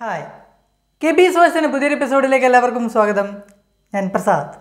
Hi KB's വോയിസിൻ്റെ പുതിയൊരു എപ്പിസോഡിലേക്ക് എല്ലാവർക്കും സ്വാഗതം. ഞാൻ പ്രസാദ്.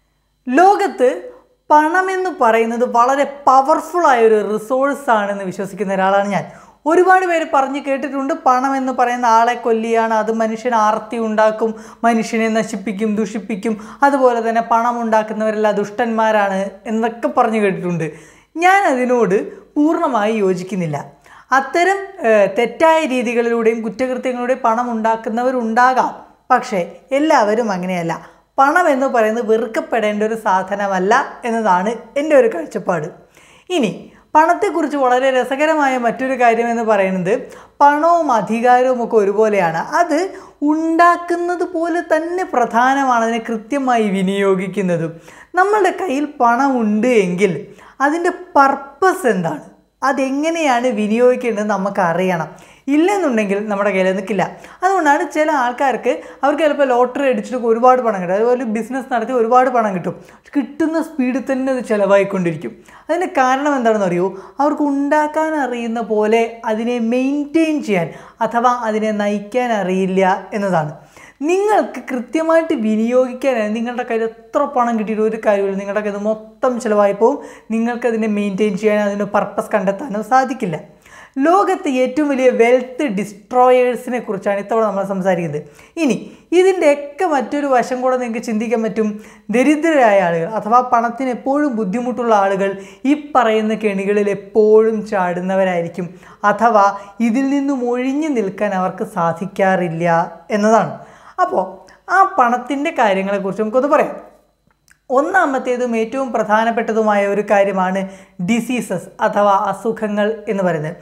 ലോകത്ത് പണമെന്ന് പറയുന്നത് വളരെ പവർഫുള്ളായൊരു റിസോഴ്സാണെന്ന് വിശ്വസിക്കുന്ന ഒരാളാണ് ഞാൻ. ഒരുപാട് പേര് പറഞ്ഞ് കേട്ടിട്ടുണ്ട് പണം എന്ന് പറയുന്ന ആളെ കൊല്ലിയാണ്, അത് മനുഷ്യന് ആർത്തി ഉണ്ടാക്കും, മനുഷ്യനെ നശിപ്പിക്കും, ദുഷിപ്പിക്കും, അതുപോലെ തന്നെ പണം ഉണ്ടാക്കുന്നവരെല്ലാം ദുഷ്ടന്മാരാണ് എന്നൊക്കെ പറഞ്ഞു കേട്ടിട്ടുണ്ട്. ഞാൻ അതിനോട് പൂർണ്ണമായി യോജിക്കുന്നില്ല. അത്തരം തെറ്റായ രീതികളിലൂടെയും കുറ്റകൃത്യങ്ങളുടെയും പണം ഉണ്ടാക്കുന്നവരുണ്ടാകാം. പക്ഷേ എല്ലാവരും അങ്ങനെയല്ല. പണം എന്ന് പറയുന്നത് വെറുക്കപ്പെടേണ്ട ഒരു സാധനമല്ല എന്നതാണ് എൻ്റെ ഒരു കാഴ്ചപ്പാട്. ഇനി പണത്തെക്കുറിച്ച് വളരെ രസകരമായ മറ്റൊരു കാര്യമെന്ന് പറയുന്നത് പണവും അധികാരവും ഒക്കെ ഒരുപോലെയാണ്. അത് ഉണ്ടാക്കുന്നത് പോലെ തന്നെ പ്രധാനമാണ് അതിനെ കൃത്യമായി വിനിയോഗിക്കുന്നതും. നമ്മളുടെ കയ്യിൽ പണമുണ്ട് എങ്കിൽ അതിൻ്റെ പർപ്പസ് എന്താണ്, അതെങ്ങനെയാണ് വിനിയോഗിക്കേണ്ടത് നമുക്കറിയണം. ഇല്ലെന്നുണ്ടെങ്കിൽ നമ്മുടെ കയ്യിൽ നിൽക്കില്ല. അതുകൊണ്ടാണ് ചില ആൾക്കാർക്ക് അവർക്ക് ചിലപ്പോൾ ലോട്ടറി അടിച്ചിട്ട് ഒരുപാട് പണം കിട്ടും, അതുപോലെ ബിസിനസ് നടത്തി ഒരുപാട് പണം കിട്ടും. കിട്ടുന്ന സ്പീഡിൽ തന്നെ അത് ചിലവായിക്കൊണ്ടിരിക്കും. അതിന് കാരണം എന്താണെന്ന് അറിയോ? അവർക്ക് ഉണ്ടാക്കാൻ അറിയുന്ന പോലെ അതിനെ മെയിൻറ്റെയിൻ ചെയ്യാൻ അഥവാ അതിനെ നയിക്കാൻ അറിയില്ല എന്നതാണ്. നിങ്ങൾക്ക് കൃത്യമായിട്ട് വിനിയോഗിക്കാനായി നിങ്ങളുടെ കയ്യിൽ എത്ര പണം കിട്ടിയിട്ട് ഒരു കാര്യമില്ല, നിങ്ങളുടെ കയ്യിൽ മൊത്തം ചിലവായിപ്പോവും. നിങ്ങൾക്കതിനെ മെയിൻറ്റെയിൻ ചെയ്യാനോ അതിന് പർപ്പസ് കണ്ടെത്താനോ സാധിക്കില്ല. ലോകത്ത് ഏറ്റവും വലിയ വെൽത്ത് ഡിസ്ട്രോയേഴ്സിനെ കുറിച്ചാണ് ഇത്തവണ നമ്മൾ സംസാരിക്കുന്നത്. ഇനി ഇതിൻ്റെയൊക്കെ മറ്റൊരു വശം കൂടെ നിങ്ങൾക്ക് ചിന്തിക്കാൻ പറ്റും. ദരിദ്രരായ ആളുകൾ അഥവാ പണത്തിന് എപ്പോഴും ബുദ്ധിമുട്ടുള്ള ആളുകൾ ഈ പറയുന്ന കെണികളിൽ എപ്പോഴും ചാടുന്നവരായിരിക്കും, അഥവാ ഇതിൽ നിന്നും ഒഴിഞ്ഞു നിൽക്കാൻ അവർക്ക് സാധിക്കാറില്ല എന്നതാണ്. അപ്പോൾ ആ പണത്തിൻ്റെ കാര്യങ്ങളെക്കുറിച്ച് നമുക്കൊന്ന് പറയാം. ഒന്നാമത്തേതും ഏറ്റവും പ്രധാനപ്പെട്ടതുമായ ഒരു കാര്യമാണ് ഡിസീസസ് അഥവാ അസുഖങ്ങൾ എന്ന് പറയുന്നത്.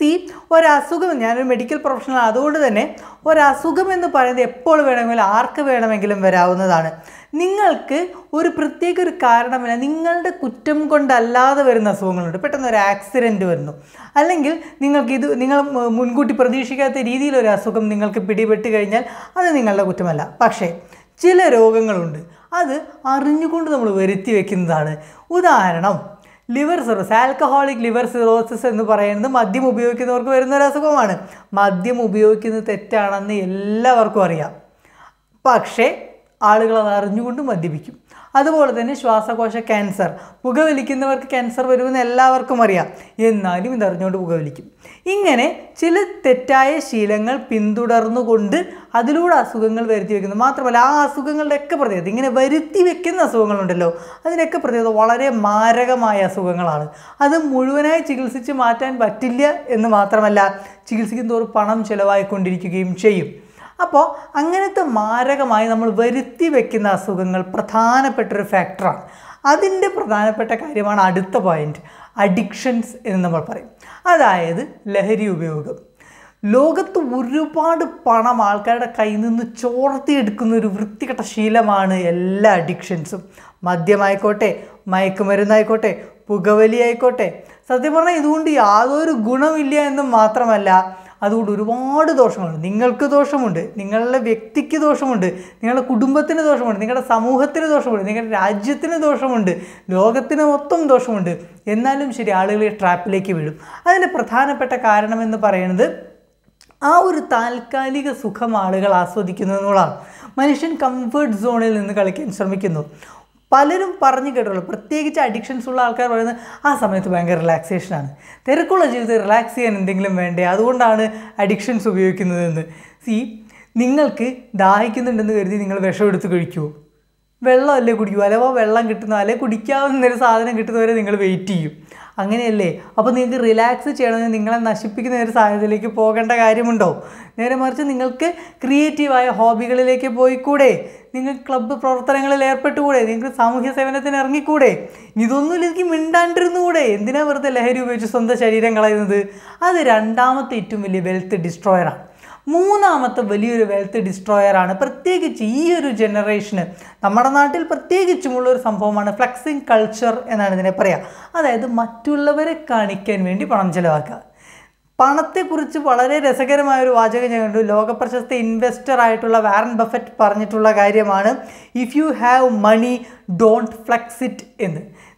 ഒരസുഖം, ഞാനൊരു മെഡിക്കൽ പ്രൊഫഷണൽ, അതുകൊണ്ട് തന്നെ ഒരസുഖം എന്ന് പറയുന്നത് എപ്പോൾ വേണമെങ്കിലും ആർക്ക് വേണമെങ്കിലും വരാവുന്നതാണ്. നിങ്ങൾക്ക് ഒരു പ്രത്യേക ഒരു കാരണമില്ല, നിങ്ങളുടെ കുറ്റം കൊണ്ടല്ലാതെ വരുന്ന അസുഖങ്ങളുണ്ട്. പെട്ടെന്ന് ഒരു ആക്സിഡൻറ്റ് വരുന്നു, അല്ലെങ്കിൽ നിങ്ങൾ മുൻകൂട്ടി പ്രതീക്ഷിക്കാത്ത രീതിയിലൊരു അസുഖം നിങ്ങൾക്ക് പിടിപെട്ട് കഴിഞ്ഞാൽ അത് നിങ്ങളുടെ കുറ്റമല്ല. പക്ഷേ ചില രോഗങ്ങളുണ്ട്, അത് അറിഞ്ഞുകൊണ്ട് നമ്മൾ വരുത്തി വയ്ക്കുന്നതാണ്. ഉദാഹരണം, liver cirrhosis, alcoholic liver cirrhosis എന്ന് പറയുന്നത് മദ്യം ഉപയോഗിക്കുന്നവർക്ക് വരുന്നൊരു അസുഖമാണ്. മദ്യം ഉപയോഗിക്കുന്നത് തെറ്റാണെന്ന് എല്ലാവർക്കും അറിയാം, പക്ഷേ ആളുകൾ അത് അറിഞ്ഞുകൊണ്ട് മദ്യപിക്കും. അതുപോലെ തന്നെ ശ്വാസകോശ ക്യാൻസർ, പുകവലിക്കുന്നവർക്ക് ക്യാൻസർ വരുമെന്ന് എല്ലാവർക്കും അറിയാം, എന്നാലും ഇതറിഞ്ഞുകൊണ്ട് പുകവലിക്കും. ഇങ്ങനെ ചില തെറ്റായ ശീലങ്ങൾ പിന്തുടർന്നുകൊണ്ട് അതിലൂടെ അസുഖങ്ങൾ വരുത്തി വയ്ക്കുന്നു. മാത്രമല്ല ആ അസുഖങ്ങളുടെയൊക്കെ പ്രത്യേകത, ഇങ്ങനെ വരുത്തി വെക്കുന്ന അസുഖങ്ങളുണ്ടല്ലോ, അതിനൊക്കെ പ്രത്യേകത വളരെ മാരകമായ അസുഖങ്ങളാണ്. അത് മുഴുവനായി ചികിത്സിച്ച് മാറ്റാൻ പറ്റില്ല എന്ന് മാത്രമല്ല, ചികിത്സിക്കും തോറും പണം ചിലവായിക്കൊണ്ടിരിക്കുകയും ചെയ്യും. അപ്പോൾ അങ്ങനത്തെ മാരകമായി നമ്മൾ വരുത്തി വയ്ക്കുന്ന അസുഖങ്ങൾ പ്രധാനപ്പെട്ടൊരു ഫാക്ടറാണ്. അതിൻ്റെ പ്രധാനപ്പെട്ട കാര്യമാണ് അടുത്ത പോയിൻ്റ്, അഡിക്ഷൻസ് എന്ന് നമ്മൾ പറയും, അതായത് ലഹരി ഉപയോഗം. ലോകത്ത് ഒരുപാട് പണം ആൾക്കാരുടെ കയ്യിൽ നിന്ന് ചോർത്തിയെടുക്കുന്ന ഒരു വൃത്തികെട്ട ശീലമാണ് എല്ലാ അഡിക്ഷൻസും. മദ്യമായിക്കോട്ടെ, മയക്കുമരുന്നായിക്കോട്ടെ, പുകവലി ആയിക്കോട്ടെ. സത്യം പറഞ്ഞാൽ ഇതുകൊണ്ട് യാതൊരു ഗുണമില്ല എന്ന് മാത്രമല്ല, അതുകൊണ്ട് ഒരുപാട് ദോഷങ്ങളുണ്ട്. നിങ്ങൾക്ക് ദോഷമുണ്ട്, നിങ്ങളുടെ വ്യക്തിക്ക് ദോഷമുണ്ട്, നിങ്ങളുടെ കുടുംബത്തിന് ദോഷമുണ്ട്, നിങ്ങളുടെ സമൂഹത്തിന് ദോഷമുണ്ട്, നിങ്ങളുടെ രാജ്യത്തിന് ദോഷമുണ്ട്, ലോകത്തിന് മൊത്തം ദോഷമുണ്ട്. എന്നാലും ശരി, ആളുകൾ ഈ ട്രാപ്പിലേക്ക് വീഴും. അതിൻ്റെ പ്രധാനപ്പെട്ട കാരണമെന്ന് പറയുന്നത് ആ ഒരു താൽക്കാലിക സുഖം ആളുകൾ ആസ്വദിക്കുന്നു എന്നുള്ളതാണ്. മനുഷ്യൻ കംഫർട്ട് സോണിൽ നിന്ന് കളിക്കാൻ ശ്രമിക്കുന്നു. പലരും പറഞ്ഞു കേട്ടുള്ളൂ, പ്രത്യേകിച്ച് അഡിക്ഷൻസ് ഉള്ള ആൾക്കാർ പറയുന്നത് ആ സമയത്ത് ഭയങ്കര റിലാക്സേഷനാണ്, തിരക്കുള്ള ജീവിതത്തിൽ റിലാക്സ് ചെയ്യാൻ എന്തെങ്കിലും വേണ്ടേ, അതുകൊണ്ടാണ് അഡിക്ഷൻസ് ഉപയോഗിക്കുന്നതെന്ന്. നിങ്ങൾക്ക് ദാഹിക്കുന്നുണ്ടെന്ന് കരുതി നിങ്ങൾ വിഷം എടുത്ത് കഴിക്കുമോ? വെള്ളമല്ലേ കുടിക്കൂ, അഥവാ വെള്ളം കിട്ടുന്ന അല്ലെങ്കിൽ കുടിക്കാവുന്നൊരു സാധനം കിട്ടുന്നവരെ നിങ്ങൾ വെയിറ്റ് ചെയ്യും, അങ്ങനെയല്ലേ? അപ്പോൾ നിങ്ങൾക്ക് റിലാക്സ് ചെയ്യണമെങ്കിൽ നിങ്ങളെ നശിപ്പിക്കുന്ന ഒരു സാഹചര്യത്തിലേക്ക് പോകേണ്ട കാര്യമുണ്ടോ? നേരെ മറിച്ച് നിങ്ങൾക്ക് ക്രിയേറ്റീവായ ഹോബികളിലേക്ക് പോയിക്കൂടെ, നിങ്ങൾ ക്ലബ്ബ് പ്രവർത്തനങ്ങളിൽ ഏർപ്പെട്ടുകൂടെ, നിങ്ങൾക്ക് സാമൂഹ്യ സേവനത്തിന് ഇറങ്ങിക്കൂടെ? ഇതൊന്നും എനിക്ക് മിണ്ടാണ്ടിരുന്നുകൂടെ? എന്തിനാ വെറുതെ ലഹരി ഉപയോഗിച്ച് സ്വന്തം ശരീരം കളയുന്നത്? അത് രണ്ടാമത്തെ ഏറ്റവും വലിയ വെൽത്ത് ഡിസ്ട്രോയറാണ്. മൂന്നാമത്തെ വലിയൊരു വെൽത്ത് ഡിസ്ട്രോയറാണ്, പ്രത്യേകിച്ച് ഈ ഒരു ജനറേഷന് നമ്മുടെ നാട്ടിൽ പ്രത്യേകിച്ചുമുള്ളൊരു സംഭവമാണ് ഫ്ലെക്സിങ് കൾച്ചർ എന്നാണ് ഇതിനെ പറയുക. അതായത് മറ്റുള്ളവരെ കാണിക്കാൻ വേണ്ടി പണം ചിലവാക്കുക. പണത്തെക്കുറിച്ച് വളരെ രസകരമായൊരു വാചകം ഞാൻ കണ്ടു. ലോകപ്രശസ്ത ഇൻവെസ്റ്റർ ആയിട്ടുള്ള വാറൻ ബഫറ്റ് പറഞ്ഞിട്ടുള്ള കാര്യമാണ്, if you have money don't flex it എന്ന്.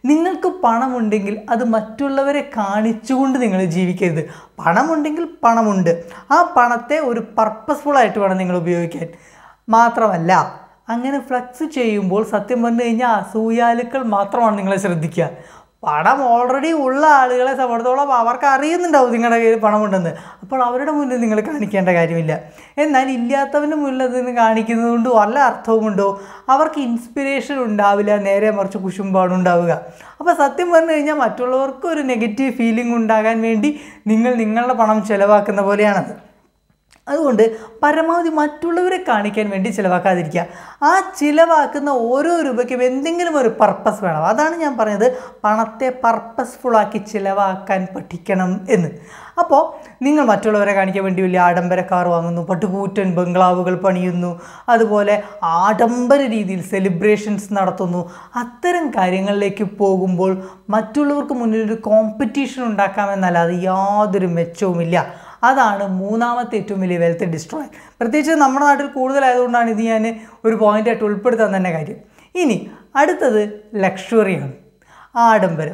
നിങ്ങൾക്ക് പണമുണ്ടെങ്കിൽ അത് മറ്റുള്ളവരെ കാണിച്ചുകൊണ്ട് നിങ്ങൾ ജീവിക്കരുത്. പണമുണ്ടെങ്കിൽ പണമുണ്ട്, ആ പണത്തെ ഒരു പർപ്പസ്ഫുള്ളായിട്ട് വേണം നിങ്ങൾ ഉപയോഗിക്കാൻ. മാത്രമല്ല അങ്ങനെ ഫ്ലക്സ് ചെയ്യുമ്പോൾ സത്യം പറഞ്ഞു കഴിഞ്ഞാൽ അസൂയാലുക്കൾ മാത്രമാണ് നിങ്ങളെ ശ്രദ്ധിക്കുക. പണം ഓൾറെഡി ഉള്ള ആളുകളെ സംബന്ധിച്ചോളം അവർക്ക് അറിയുന്നുണ്ടാവും നിങ്ങളുടെ കയ്യിൽ പണമുണ്ടെന്ന്. അപ്പോൾ അവരുടെ മുന്നിൽ നിങ്ങൾ കാണിക്കേണ്ട കാര്യമില്ല. എന്നാൽ ഇല്ലാത്തവൻ്റെ മുന്നിൽ അതിന് കാണിക്കുന്നത് കൊണ്ട് വല്ല അർത്ഥവുമുണ്ടോ? അവർക്ക് ഇൻസ്പിറേഷൻ ഉണ്ടാവില്ല, നേരെ മറിച്ച് കുശുമ്പാണ് ഉണ്ടാവുക. അപ്പോൾ സത്യം പറഞ്ഞു കഴിഞ്ഞാൽ മറ്റുള്ളവർക്ക് ഒരു നെഗറ്റീവ് ഫീലിംഗ് ഉണ്ടാകാൻ വേണ്ടി നിങ്ങൾ നിങ്ങളുടെ പണം ചിലവാക്കുന്ന പോലെയാണത്. അതുകൊണ്ട് പരമാവധി മറ്റുള്ളവരെ കാണിക്കാൻ വേണ്ടി ചിലവാക്കാതിരിക്കുക. ആ ചിലവാക്കുന്ന ഓരോ രൂപയ്ക്കും എന്തെങ്കിലും ഒരു പർപ്പസ് വേണം. അതാണ് ഞാൻ പറഞ്ഞത്, പണത്തെ പർപ്പസ്ഫുള്ളാക്കി ചിലവാക്കാൻ പഠിക്കണം എന്ന്. അപ്പോൾ നിങ്ങൾ മറ്റുള്ളവരെ കാണിക്കാൻ വേണ്ടി വലിയ ആഡംബര കാർ വാങ്ങുന്നു, പട്ടുകൂറ്റൻ ബംഗ്ലാവുകൾ പണിയുന്നു, അതുപോലെ ആഡംബര രീതിയിൽ സെലിബ്രേഷൻസ് നടത്തുന്നു. അത്തരം കാര്യങ്ങളിലേക്ക് പോകുമ്പോൾ മറ്റുള്ളവർക്ക് മുന്നിലൊരു കോമ്പറ്റീഷൻ ഉണ്ടാക്കാമെന്നല്ലാതെ യാതൊരു മെച്ചവുമില്ല. അതാണ് മൂന്നാമത്തെ ഏറ്റവും വലിയ വെൽത്ത് ഡിസ്ട്രോയർ. പ്രത്യേകിച്ച് നമ്മുടെ നാട്ടിൽ കൂടുതലായതുകൊണ്ടാണ് ഇത് ഞാൻ ഒരു പോയിൻ്റായിട്ട് ഉൾപ്പെടുത്താൻ തന്നെ കാര്യം. ഇനി അടുത്തത് ലക്ഷറിയാണ്, ആഡംബരം.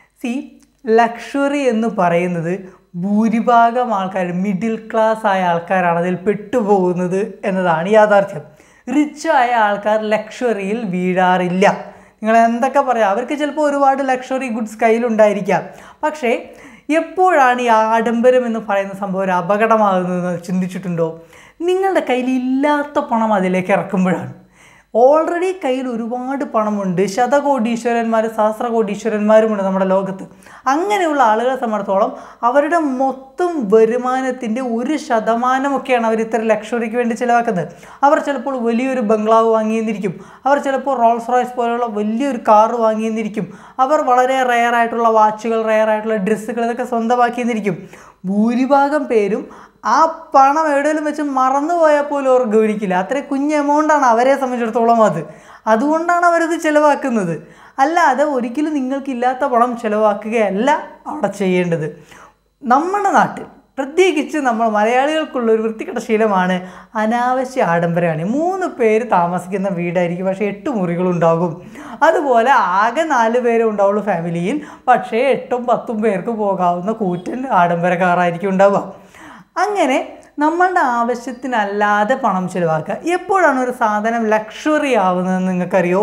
ലക്ഷറി എന്ന് പറയുന്നത് ഭൂരിഭാഗം ആൾക്കാർ മിഡിൽ ക്ലാസ് ആയ ആൾക്കാരാണ് അതിൽ പെട്ടുപോകുന്നത് എന്നതാണ് യാഥാർത്ഥ്യം. റിച്ചായ ആൾക്കാർ ലക്ഷറിയിൽ വീഴാറില്ല. നിങ്ങൾ എന്തൊക്കെ പറയാം, അവർക്ക് ചിലപ്പോൾ ഒരുപാട് ലക്ഷറി ഗുഡ്സ് കയ്യിലുണ്ടായിരിക്കാം. പക്ഷേ എപ്പോഴാണ് ഈ ആഡംബരം എന്ന് പറയുന്ന സംഭവം ഒരു അപകടമാകുന്നതെന്ന് ചിന്തിച്ചിട്ടുണ്ടോ? നിങ്ങളുടെ കയ്യിൽ ഇല്ലാത്ത പണം അതിലേക്ക് ഇറക്കുമ്പോഴാണ്. ഓൾറെഡി കയ്യിൽ ഒരുപാട് പണമുണ്ട്, ശതകോടീശ്വരന്മാർ സഹസ്രകോടീശ്വരന്മാരുമുണ്ട് നമ്മുടെ ലോകത്ത്. അങ്ങനെയുള്ള ആളുകളെ സംബന്ധിച്ചോളം അവരുടെ മൊത്തം വരുമാനത്തിൻ്റെ 1% അവർ ഇത്തരം ലക്ഷറിക്ക് വേണ്ടി ചിലവാക്കുന്നത്. അവർ ചിലപ്പോൾ വലിയൊരു ബംഗ്ലാവ് വാങ്ങിയെന്നിരിക്കും, അവർ ചിലപ്പോൾ റോൾസ് റോയ്സ് പോലെയുള്ള വലിയൊരു കാറ് വാങ്ങിയെന്നിരിക്കും, അവർ വളരെ റെയറായിട്ടുള്ള വാച്ചുകൾ, റെയറായിട്ടുള്ള ഡ്രസ്സുകൾ ഇതൊക്കെ സ്വന്തമാക്കിയെന്നിരിക്കും. ഭൂരിഭാഗം പേരും ആ പണം എവിടെയെങ്കിലും വെച്ച് മറന്നു പോയാൽ പോലും അവർ ഗൗനിക്കില്ല. അത്രയും കുഞ്ഞ് എമൗണ്ടാണ് അവരെ സംബന്ധിച്ചിടത്തോളം അത്. അതുകൊണ്ടാണ് അവരത് ചിലവാക്കുന്നത്. അല്ലാതെ ഒരിക്കലും നിങ്ങൾക്കില്ലാത്ത പണം ചിലവാക്കുകയല്ല അവിടെ ചെയ്യേണ്ടത്. നമ്മുടെ നാട്ടിൽ പ്രത്യേകിച്ച് നമ്മൾ മലയാളികൾക്കുള്ളൊരു വൃത്തികെട്ട ശീലമാണ് അനാവശ്യ ആഡംബരമാണ്. 3 പേര് താമസിക്കുന്ന വീടായിരിക്കും, പക്ഷേ 8 മുറികളുണ്ടാകും. അതുപോലെ ആകെ 4 പേരേ ഉണ്ടാവുള്ളൂ ഫാമിലിയിൽ, പക്ഷേ 8ഉം 10ഉം പേർക്ക് പോകാവുന്ന കൂറ്റൻ ആഡംബര കാറായിരിക്കും ഉണ്ടാവുക. അങ്ങനെ നമ്മളുടെ ആവശ്യത്തിനല്ലാതെ പണം ചിലവാക്കുക. എപ്പോഴാണ് ഒരു സാധനം ലക്ഷറി ആവുന്നതെന്ന് നിങ്ങൾക്കറിയോ?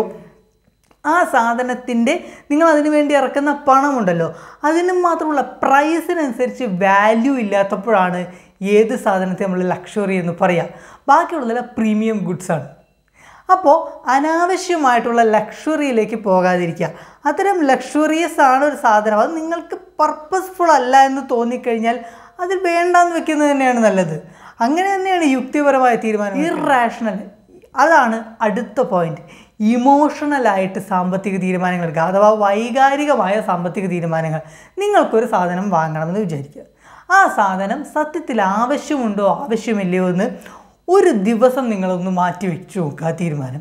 ആ സാധനത്തിൻ്റെ നിങ്ങൾ അതിനു വേണ്ടി ഇറക്കുന്ന പണമുണ്ടല്ലോ, അതിന് മാത്രമുള്ള പ്രൈസിനനുസരിച്ച് വാല്യൂ ഇല്ലാത്തപ്പോഴാണ് ഏത് സാധനത്തെ നമ്മൾ ലക്ഷറി എന്ന് പറയാം. ബാക്കിയുള്ളതെല്ലാം പ്രീമിയം ഗുഡ്സാണ്. അപ്പോൾ അനാവശ്യമായിട്ടുള്ള ലക്ഷറിയിലേക്ക് പോകാതിരിക്കുക. അത്തരം ലക്ഷറിയസ് ആണ് ഒരു സാധനം, അത് നിങ്ങൾക്ക് പർപ്പസ്ഫുൾ അല്ല എന്ന് തോന്നിക്കഴിഞ്ഞാൽ അതിൽ വേണ്ടാന്ന് വെക്കുന്നത് തന്നെയാണ് നല്ലത്. അങ്ങനെ തന്നെയാണ് യുക്തിപരമായ തീരുമാനം. ഇറാഷണൽ, അതാണ് അടുത്ത പോയിന്റ്. ഇമോഷണലായിട്ട് സാമ്പത്തിക തീരുമാനങ്ങൾ എടുക്കുക, അഥവാ വൈകാരികമായ സാമ്പത്തിക തീരുമാനങ്ങൾ. നിങ്ങൾക്കൊരു സാധനം വാങ്ങണമെന്ന് വിചാരിക്കുക. ആ സാധനം സത്യത്തിൽ ആവശ്യമുണ്ടോ ആവശ്യമില്ലയോ എന്ന് ഒരു ദിവസം നിങ്ങളൊന്ന് മാറ്റി വെച്ചു നോക്കുക. ആ തീരുമാനം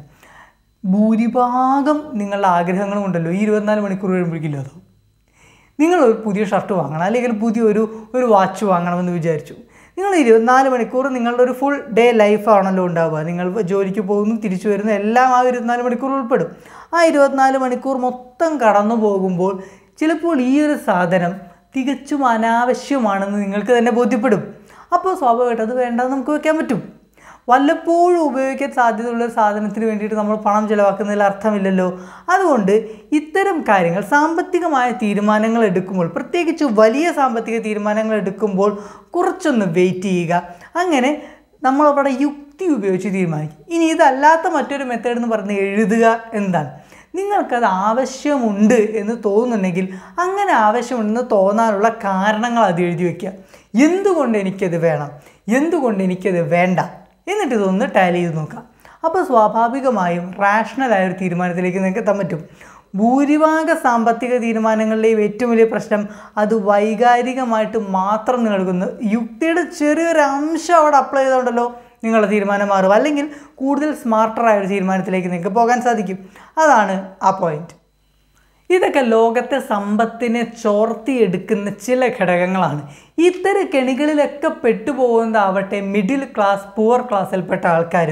ഭൂരിഭാഗം നിങ്ങളുടെ ആഗ്രഹങ്ങളും ഉണ്ടല്ലോ 24 മണിക്കൂർ കഴിയുമ്പോഴേക്കില്ല. അതോ നിങ്ങളൊരു പുതിയ ഷർട്ട് വാങ്ങണം, അല്ലെങ്കിൽ പുതിയൊരു വാച്ച് വാങ്ങണമെന്ന് വിചാരിച്ചു. നിങ്ങൾ 24 മണിക്കൂർ നിങ്ങളുടെ ഒരു ഫുൾ ഡേ ലൈഫാണല്ലോ ഉണ്ടാവുക. നിങ്ങൾ ജോലിക്ക് പോകുന്നു, തിരിച്ചു വരുന്നു, എല്ലാം ആ 24 മണിക്കൂർ ഉൾപ്പെടും. ആ 24 മണിക്കൂർ മൊത്തം കടന്നു പോകുമ്പോൾ ചിലപ്പോൾ ഈ ഒരു സാധനം തികച്ചും അനാവശ്യമാണെന്ന് നിങ്ങൾക്ക് തന്നെ ബോധ്യപ്പെടും. അപ്പോൾ സ്വാഭാവികമായിട്ട് അത് വേണ്ടെന്ന് നമുക്ക് വെക്കാൻ പറ്റും. വല്ലപ്പോഴും ഉപയോഗിക്കാൻ സാധ്യതയുള്ളൊരു സാധനത്തിന് വേണ്ടിയിട്ട് നമ്മൾ പണം ചിലവാക്കുന്നതിൽ അർത്ഥമില്ലല്ലോ. അതുകൊണ്ട് ഇത്തരം കാര്യങ്ങൾ, സാമ്പത്തികമായ തീരുമാനങ്ങൾ എടുക്കുമ്പോൾ, പ്രത്യേകിച്ച് വലിയ സാമ്പത്തിക തീരുമാനങ്ങൾ എടുക്കുമ്പോൾ കുറച്ചൊന്ന് വെയിറ്റ് ചെയ്യുക. അങ്ങനെ നമ്മളവിടെ യുക്തി ഉപയോഗിച്ച് തീരുമാനിക്കും. ഇനി ഇതല്ലാത്ത മറ്റൊരു മെത്തേഡ് എന്ന് പറഞ്ഞ് എഴുതുക എന്താണ്? നിങ്ങൾക്കത് ആവശ്യമുണ്ട് എന്ന് തോന്നുന്നുണ്ടെങ്കിൽ അങ്ങനെ ആവശ്യമുണ്ടെന്ന് തോന്നാനുള്ള കാരണങ്ങൾ അത് എഴുതി വയ്ക്കുക. എന്തുകൊണ്ട് എനിക്കത് വേണം, എന്തുകൊണ്ട് എനിക്കത് വേണ്ട, എന്നിട്ട് ഇതൊന്ന് ടാലി ചെയ്ത് നോക്കാം. അപ്പോൾ സ്വാഭാവികമായും റാഷണലായൊരു തീരുമാനത്തിലേക്ക് നിങ്ങൾക്ക് എത്താൻ പറ്റും. ഭൂരിഭാഗ സാമ്പത്തിക തീരുമാനങ്ങളുടെയും ഏറ്റവും വലിയ പ്രശ്നം അത് വൈകാരികമായിട്ട് മാത്രം നൽകുന്നു. യുക്തിയുടെ ചെറിയൊരു അംശം അവിടെ അപ്ലൈ ചെയ്തുകൊണ്ടല്ലോ നിങ്ങളുടെ തീരുമാനം മാറും. അല്ലെങ്കിൽ കൂടുതൽ സ്മാർട്ടറായ ഒരു തീരുമാനത്തിലേക്ക് നിങ്ങൾക്ക് പോകാൻ സാധിക്കും. അതാണ് ആ പോയിന്റ്. ഇതൊക്കെ ലോകത്തെ സമ്പത്തിനെ ചോർത്തിയെടുക്കുന്ന ചില ഘടകങ്ങളാണ്. ഇത്തരം കെണികളിലൊക്കെ പെട്ടുപോകുന്നതാവട്ടെ മിഡിൽ ക്ലാസ്, പുവർ ക്ലാസ്സിൽപ്പെട്ട ആൾക്കാരും.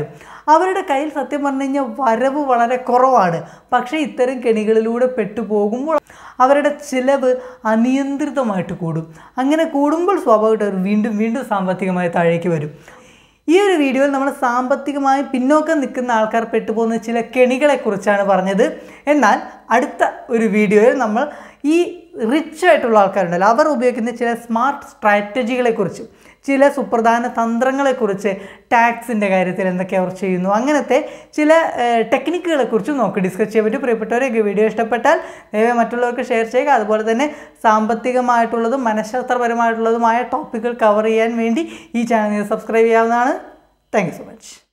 അവരുടെ കയ്യിൽ സത്യം പറഞ്ഞു കഴിഞ്ഞാൽ വരവ് വളരെ കുറവാണ്. പക്ഷേ ഇത്തരം കെണികളിലൂടെ പെട്ടുപോകുമ്പോൾ അവരുടെ ചിലവ് അനിയന്ത്രിതമായിട്ട് കൂടും. അങ്ങനെ കൂടുമ്പോൾ സ്വാഭാവികമായിട്ട് അവർ വീണ്ടും വീണ്ടും സാമ്പത്തികമായി താഴേക്ക് വരും. ഈ ഒരു വീഡിയോയിൽ നമ്മൾ സാമ്പത്തികമായി പിന്നോക്കം നിൽക്കുന്ന ആൾക്കാർ പെട്ടുപോകുന്ന ചില കെണികളെക്കുറിച്ചാണ് പറഞ്ഞത്. എന്നാൽ അടുത്ത ഒരു വീഡിയോയിൽ നമ്മൾ ഈ റിച്ച് ആയിട്ടുള്ള ആൾക്കാരുണ്ടല്ലോ അവർ ഉപയോഗിക്കുന്ന ചില സ്മാർട്ട് സ്ട്രാറ്റജികളെക്കുറിച്ച്, ചില സുപ്രധാന തന്ത്രങ്ങളെക്കുറിച്ച്, ടാക്സിൻ്റെ കാര്യത്തിൽ എന്തൊക്കെ അവർ ചെയ്യുന്നു, അങ്ങനത്തെ ചില ടെക്നിക്കുകളെക്കുറിച്ച് നമുക്ക് ഡിസ്കസ് ചെയ്യാൻ പറ്റും. പ്രിയപ്പെട്ടവരെ, വീഡിയോ ഇഷ്ടപ്പെട്ടാൽ ദയവായി മറ്റുള്ളവർക്ക് ഷെയർ ചെയ്യുക. അതുപോലെ തന്നെ സാമ്പത്തികമായിട്ടുള്ളതും മനഃശാസ്ത്രപരമായിട്ടുള്ളതുമായ ടോപ്പിക്കുകൾ കവർ ചെയ്യാൻ വേണ്ടി ഈ ചാനൽ സബ്സ്ക്രൈബ് ചെയ്യാവുന്നതാണ്. Thank you so much.